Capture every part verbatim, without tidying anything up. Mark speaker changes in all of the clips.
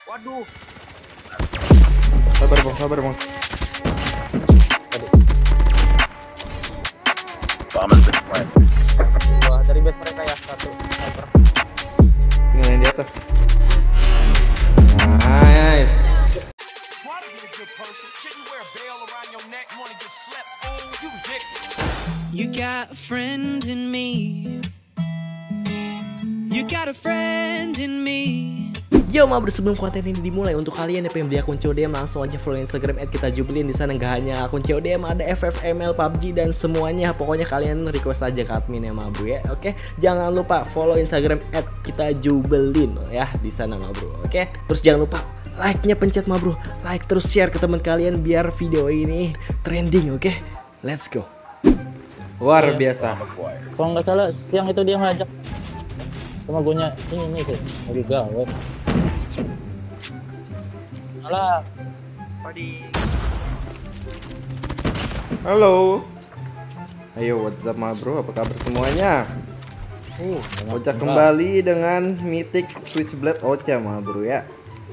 Speaker 1: Waduh.
Speaker 2: Sabar bang, sabar bang.
Speaker 1: Wah, dari base mereka ya satu sniper.
Speaker 2: Tinggal yang di atas. Nice.
Speaker 3: You got a friend in me. You got a friend in me.
Speaker 4: Yo ma bro, sebelum konten ini dimulai, untuk kalian yang pengen beli akun C O D M langsung aja follow Instagram at kita jubelin. Di sana nggak hanya akun C O D M, ada F F M L, P U B G dan semuanya. Pokoknya kalian request aja ke admin ya ma bro ya. Oke, jangan lupa follow Instagram at kita jubelin ya di sana ma bro. Oke, terus jangan lupa like-nya pencet ma bro, like terus share ke teman kalian biar video ini trending. Oke, let's go.
Speaker 2: Luar biasa.
Speaker 1: Kalau nggak salah siang itu dia ngajak sama gonya ini nih sih, lagi gawat. Salah. Padi.
Speaker 2: Halo. Ayo, what's up ma bro? Apa kabar semuanya?
Speaker 1: Uh,
Speaker 2: Ocha kembali dengan Mythic Switchblade Ocha ma bro ya.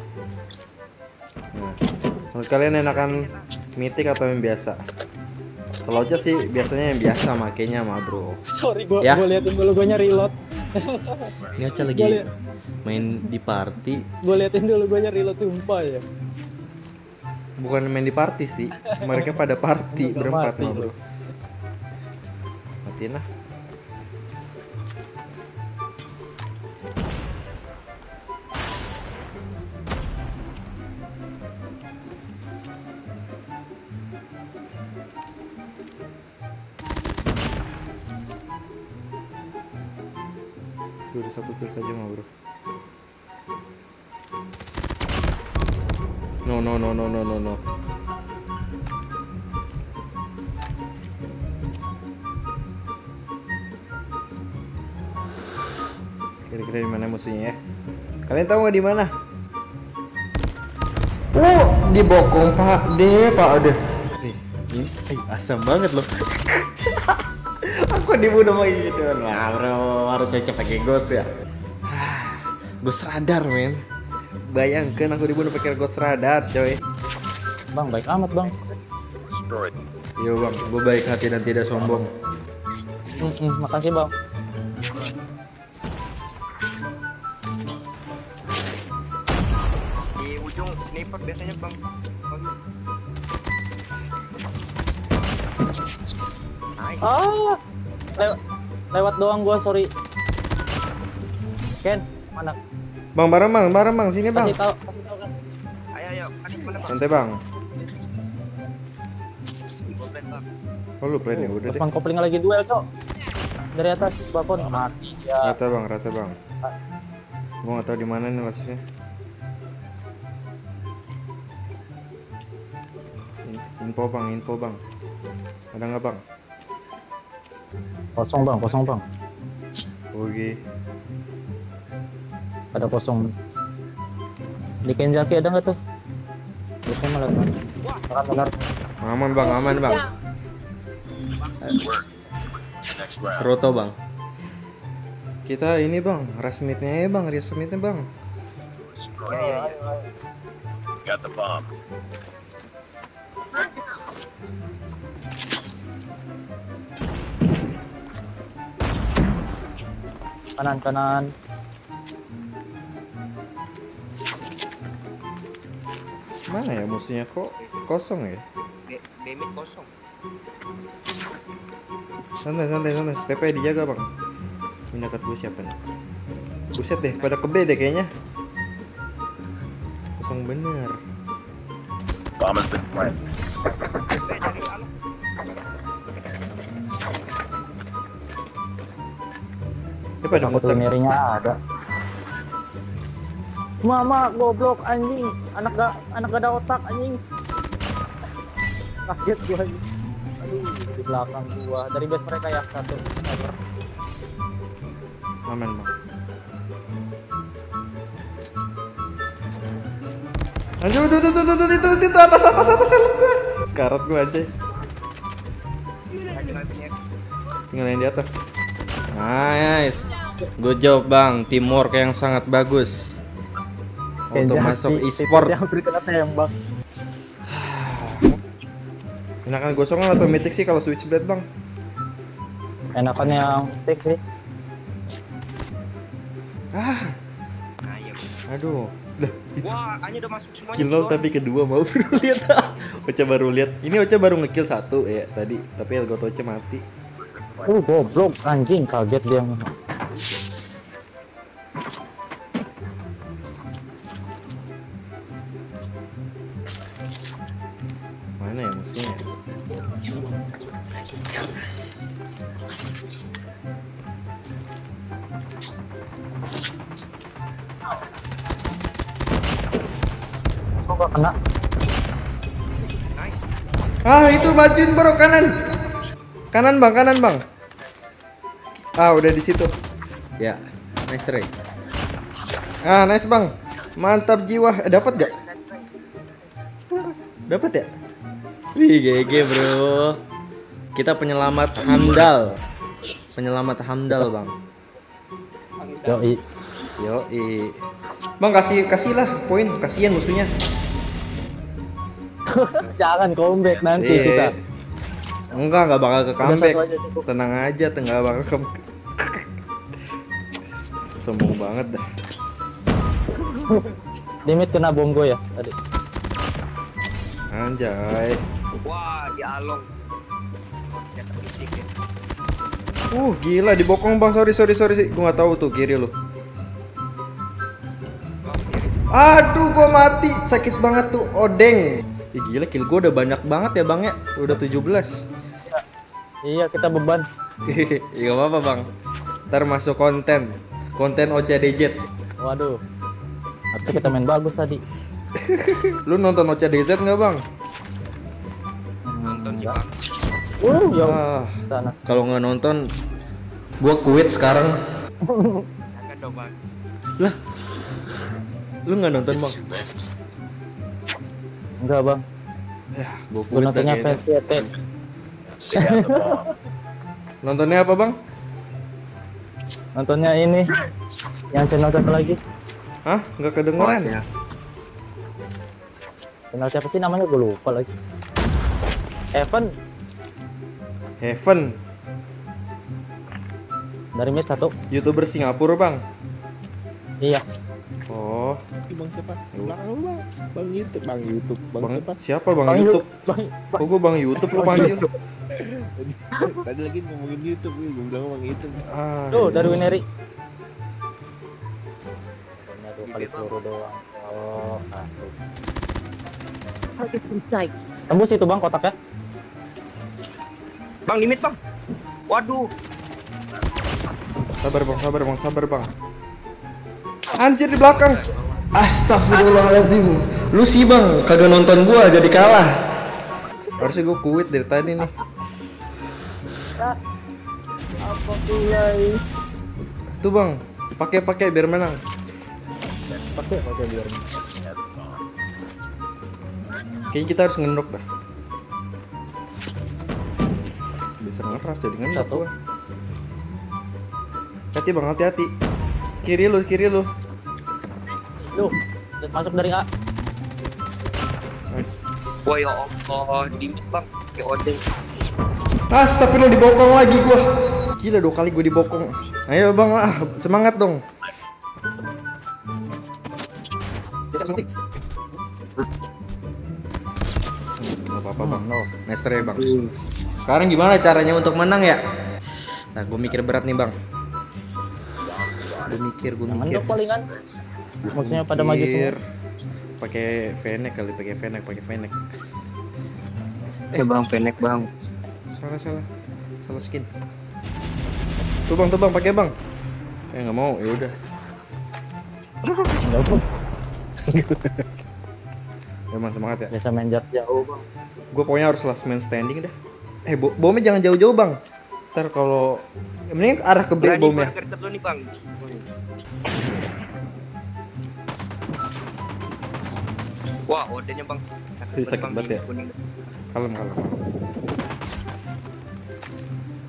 Speaker 2: Nah, menurut kalian enakan Mythic atau yang biasa? Kalau Ocha sih biasanya yang biasa makainya ma bro.
Speaker 1: Sorry, gua
Speaker 2: Ya.
Speaker 1: gua liatin dulu gonya reload.
Speaker 4: Ini Ocha lagi main di party.
Speaker 1: Gua liatin dulu gonya reload sumpah ya.
Speaker 2: Bukan main di party sih, mereka pada party
Speaker 1: Udah
Speaker 2: berempat
Speaker 1: mati
Speaker 2: ma
Speaker 1: lu.
Speaker 2: bro. Matiin lah. Sudah satu kill saja ma bro. No no no no no no no. Kira-kira di mana musuhnya ya? Kalian tahu nggak di mana? Oh, di bokong Pak D, Pak D. Nih, ini eh, asam banget loh. Aku dibunuh sama ini gitu. Nah, bro, harus saya pakai ghost ya. Ghost radar, men. Bayangkan aku dibunuh pakai ghost radar, coy.
Speaker 1: Bang, baik amat, Bang.
Speaker 2: Yo bang, gue baik hati dan tidak sombong.
Speaker 1: Mm -mm, makasih, Bang.
Speaker 5: Di ujung sniper biasanya bang. Nice.
Speaker 1: Ah, lew- lewat doang gua, sorry. Ken, mana?
Speaker 2: Bang, bareng bang, bareng bang, sini bang.
Speaker 1: Kasih tahu, kasih tahu kan.
Speaker 5: Ayo ayo, kan mana bang?
Speaker 2: Santai bang.
Speaker 5: Gua plan bang.
Speaker 2: Oh lu plan ya udah deh.
Speaker 1: Depan kopling lagi duel, Cok. Dari atas balkon mati ya.
Speaker 2: Rata bang, rata bang. Gue nggak tahu di mana nih kasusnya. Info bang, info bang. Ada nggak bang?
Speaker 1: Kosong, Bang, kosong, Bang.
Speaker 2: Oke.
Speaker 1: Ada kosong. Di Kenjaki ada nggak tuh? Biasanya malah kan. Benar.
Speaker 2: Aman bang, aman bang.
Speaker 4: Roto bang.
Speaker 2: Kita ini bang, resmitnya ya bang, resmitnya bang.
Speaker 6: Got the bomb.
Speaker 1: Kanan, kanan.
Speaker 2: Mana ya musuhnya kok kosong ya?
Speaker 5: Demit kosong.
Speaker 2: Santai, santai, santai. Step-nya dijaga bang. Ini dekat gue siapa nih? Buset deh, pada ke B deh kayaknya. Kosong bener.
Speaker 6: Bomb has been planted.
Speaker 5: Eh dari anu.
Speaker 2: Dia pada
Speaker 1: Takut
Speaker 2: muter.
Speaker 1: primerinya ada. Mama goblok anjing, anak gak anak gak ada otak anjing. Kaget gua anjing. Aduh, di belakang gua dari base mereka ya satu sniper.
Speaker 2: Aman bang. Aduh, aduh, aduh, aduh, aduh, itu, itu, atas, atas, atas, helm gue. Sekarat gue aja. Tinggal yang di atas.
Speaker 4: Nice. Good job bang, teamwork yang sangat bagus.
Speaker 2: Untuk masuk e-sport.
Speaker 1: Yang beri kena tembak.
Speaker 2: Enakan gosongan atau mythic sih kalau Switchblade bang?
Speaker 1: Enakan yang tek sih.
Speaker 2: Ah,
Speaker 5: Nah, iya.
Speaker 2: aduh. Lah, itu
Speaker 5: Wah, Anya udah masuk semuanya.
Speaker 2: kill nol
Speaker 5: Bang.
Speaker 2: tapi kedua mau baru lihat. Ocha baru lihat. Ini Ocha baru ngekill satu ya tadi, tapi Elgato Ocha mati.
Speaker 1: Uh, goblok anjing, kaget dia.
Speaker 2: Mana ya musuhnya?
Speaker 1: Kok gak kena?
Speaker 5: Nice.
Speaker 2: Ah, itu majuin bro, kanan. Kanan bang, kanan bang. Ah, udah di situ. Ya, nice try. Ah, nice bang. Mantap jiwa. Eh, dapat gak? Dapat ya? Wih, G G bro. Kita penyelamat handal. Penyelamat handal bang.
Speaker 1: Yoi.
Speaker 2: Yoi. Bang kasih kasihlah poin, kasihan musuhnya.
Speaker 1: Jangan comeback nanti
Speaker 2: Iya.
Speaker 1: kita.
Speaker 2: Enggak, enggak bakal ke comeback.
Speaker 1: satu aja cukup.
Speaker 2: Tenang aja, enggak bakal ke sombong banget dah.
Speaker 1: Limit kena bongo ya tadi.
Speaker 2: Anjay.
Speaker 5: Wah, di along. Ya, berisik ya.
Speaker 2: Uh, gila dibokong bang. Sorry, sorry, sorry sih. Gua nggak tahu tuh kiri lu.
Speaker 5: Oh, kiri.
Speaker 2: Aduh, gua mati. Sakit banget tuh, odeng. Ih, gila kill gua udah banyak banget ya bang ya. Udah tujuh belas.
Speaker 1: Iya, kita beban.
Speaker 2: Iya, gak apa-apa bang. Ntar masuk konten. Konten O C D Z.
Speaker 1: Waduh. Tapi kita main bagus tadi.
Speaker 2: Lu nonton O C D Z nggak bang?
Speaker 5: Nonton sih,
Speaker 1: Enggak.
Speaker 5: Bang.
Speaker 1: Uh, ya
Speaker 2: Ah,
Speaker 1: sana.
Speaker 2: kalau nggak nonton, gua quit sekarang.
Speaker 5: Jangan dong, Bang.
Speaker 2: Lah, lu nggak nonton bang?
Speaker 1: Enggak, Bang.
Speaker 2: Ya, gua
Speaker 1: Gua
Speaker 2: quit dah
Speaker 1: nontonnya
Speaker 2: kayaknya.
Speaker 1: versi T.
Speaker 6: They got the bomb.
Speaker 2: Nontonnya apa bang?
Speaker 1: Nontonnya ini. Yang channel satu lagi.
Speaker 2: Hah? Nggak kedengeran?
Speaker 5: ya.
Speaker 1: Channel siapa sih namanya? Gue lupa lagi. Evan
Speaker 2: Heaven,
Speaker 1: dari Mid satu.
Speaker 2: YouTuber Singapura bang.
Speaker 1: Iya.
Speaker 2: Oh,
Speaker 7: Bang siapa? Belakang lu bang. Bang YouTube, bang YouTube, bang,
Speaker 2: bang
Speaker 7: siapa?
Speaker 2: siapa bang,
Speaker 1: Bang
Speaker 2: YouTube?
Speaker 1: Bang,
Speaker 2: Kok gua bang YouTube lu panggil?
Speaker 7: Tadi, tadi lagi ngomongin YouTube, gue bilang bang YouTube.
Speaker 2: Ah,
Speaker 1: tuh
Speaker 2: iya.
Speaker 1: dari Wineri. Hanya dua kali peluru doang. Oh, satu. Tembus itu bang kotaknya.
Speaker 5: Bang, limit, Bang. Waduh.
Speaker 2: Sabar bang, sabar bang, sabar bang. Anjir di belakang. Astagfirullahaladzim. Lu sih bang, kagak nonton gua jadi kalah. Harusnya gua quit dari tadi nih.
Speaker 1: Apa mulai?
Speaker 2: Tuh bang, pakai pakai biar menang.
Speaker 1: Pakai pakai biar.
Speaker 2: Kayaknya kita harus ngendok dah. Bisa ngeras jadi ngendok
Speaker 1: Satu.
Speaker 2: gua. Hati bang, hati-hati. Kiri lu, kiri lu.
Speaker 1: Duh, masuk dari A.
Speaker 2: Nice.
Speaker 5: Wah, ya Allah, limit, Bang. Kayak odeng.
Speaker 2: Astagfirullah, dibokong lagi gua. Gila dua kali gua dibokong. Ayo bang lah, semangat dong. Gak apa-apa bang, no. Nice try bang. Sekarang gimana caranya untuk menang ya? Nah, gue mikir berat nih bang. Gue mikir, gue mikir.
Speaker 1: Mendok palingan. Maksudnya pada maju semua.
Speaker 2: Pakai Fennec kali, pakai Fennec, pakai Fennec.
Speaker 5: Eh, Bang, Fennec, Bang.
Speaker 2: Salah, salah, salah skin. Tuh bang, tuh bang, pakai bang. Eh nggak mau, ya udah.
Speaker 1: Enggak pun.
Speaker 2: Emang semangat ya.
Speaker 1: Biasa main jarak jauh bang.
Speaker 2: Gue pokoknya harus last man standing dah. Eh, bo bomnya jangan jauh-jauh bang. Ntar kalau ya, mending arah ke B
Speaker 5: Berani
Speaker 2: bomnya.
Speaker 5: deket lu nih, Bang. Wah, odenya, Bang.
Speaker 2: Ih, sakit
Speaker 5: Bang,
Speaker 2: banget ya.
Speaker 5: kuning.
Speaker 2: Kalem, kalem.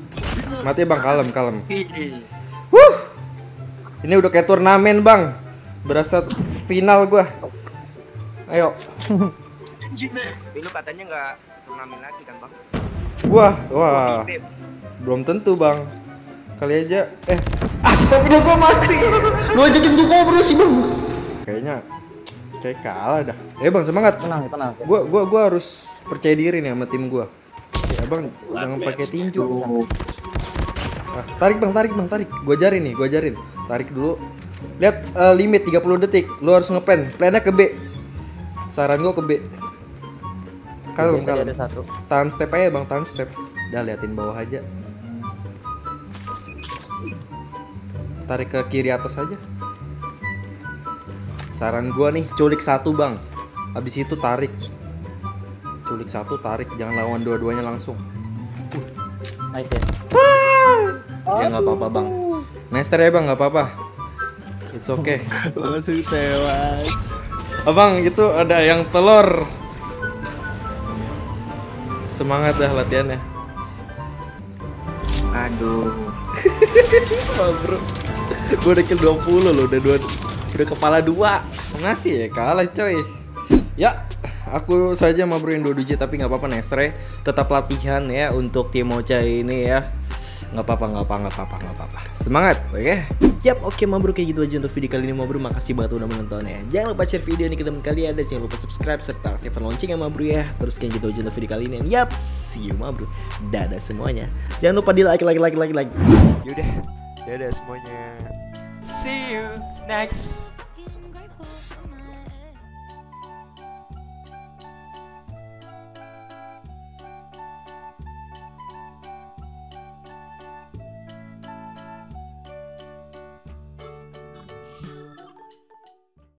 Speaker 2: Mati bang, kalem, kalem.
Speaker 5: Ih,
Speaker 2: Huh. Ini udah kayak turnamen bang. Berasa final gua. Ayo.
Speaker 5: Tapi lu katanya nggak turnamen lagi kan bang?
Speaker 2: Gua, wah. Belum tentu, Bang. Kali aja eh astagfirullah gua mati. Lu ajakin gua ngobrol sih, Bang. Kayaknya kayak kalah dah. Eh, Bang, semangat.
Speaker 1: Tenang, tenang.
Speaker 2: Gua gua gua harus percaya diri nih sama tim gua. Ya, Bang, jangan pakai tinju. Ah, tarik, Bang, tarik, Bang, tarik. Gua ajarin nih, gua ajarin. Tarik dulu. Lihat uh, limit tiga puluh detik. Lu harus ngeplan. Plannya ke B. Saran gua ke B. Kalem, kalem.
Speaker 1: Ada satu.
Speaker 2: Tahan step aja, Bang, tahan step. Udah liatin bawah aja. Tarik ke kiri atas aja. Saran gua nih, culik satu, Bang. Habis itu tarik. Culik satu, tarik, jangan lawan dua-duanya langsung.
Speaker 1: Nice ya.
Speaker 2: Ya nggak apa-apa, Bang. Nester ya, Bang, nggak apa-apa. It's okay.
Speaker 7: Langsung tewas.
Speaker 2: Abang, itu ada yang telur. Semangat dah latihannya.
Speaker 5: Aduh.
Speaker 2: Oh, bro. Gue udah kill dua puluh loh, udah dua, udah kepala dua. Ngasih ya kalah, coy. Ya, aku saja sama bro yang dua J, tapi nggak apa-apa, Nestre. Tetap latihan ya untuk tim Ocha ini ya. Nggak apa-apa, nggak apa, nggak apa, nggak apa. Semangat, oke? Okay?
Speaker 4: Yap, oke okay, Mabro, kayak gitu aja untuk video kali ini Mabro. Makasih banget udah menonton ya. Jangan lupa share video ini ke teman kalian dan jangan lupa subscribe serta aktifkan loncengnya Mabro ya. Terus kayak gitu aja untuk video kali ini. Yap, see you Mabro. Dadah semuanya. Jangan lupa di like, like, like, like, like.
Speaker 8: Yaudah, dadah semuanya. See you next